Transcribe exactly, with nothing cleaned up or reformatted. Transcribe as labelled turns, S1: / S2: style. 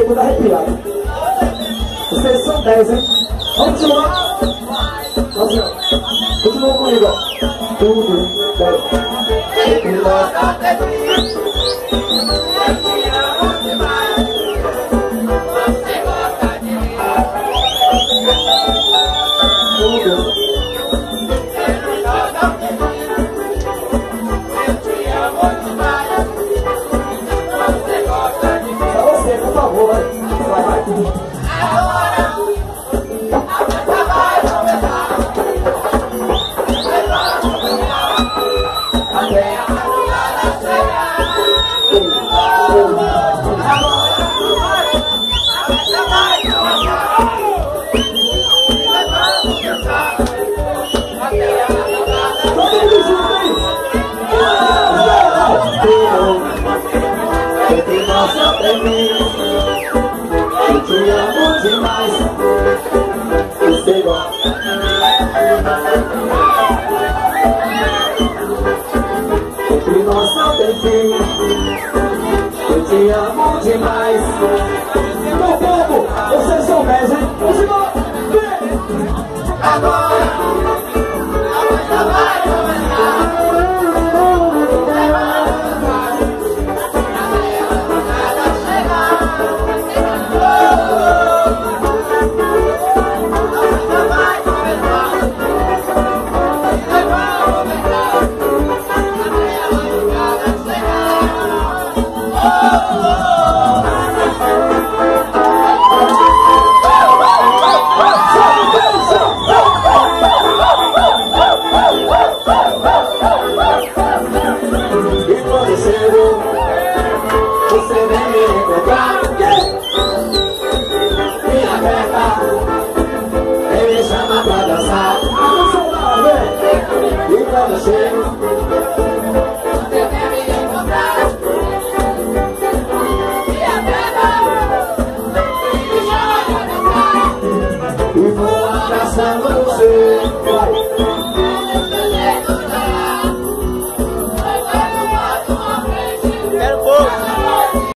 S1: todo arrepiado. Vocês são dez, hein? Vamos continuar? Vamos lá. Continua comigo, ó. Tudo, dez. Entre nós não tem fim. Eu te amo demais. Você gosta de mim. Tudo. Entre nós não tem fim. Eu te amo demais. Você gosta de mim. Pra você, por favor, vai. Vai, vai. Agora, aguenta mais, aumentar. Até a madrugada chegar. Agora, aguenta mais, aumentar. Levando o cantar. Até a madrugada chegar. Entre nós não tem fim. Eu te amo demais. Você gosta. Entre nós não tem fim. Eu te amo demais.